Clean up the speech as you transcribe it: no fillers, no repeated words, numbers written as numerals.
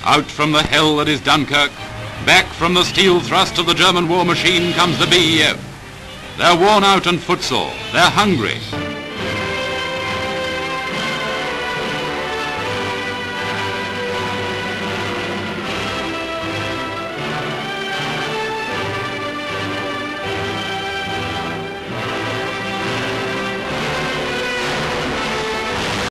Out from the hell that is Dunkirk, back from the steel thrust of the German war machine comes the BEF. They're worn out and footsore, they're hungry,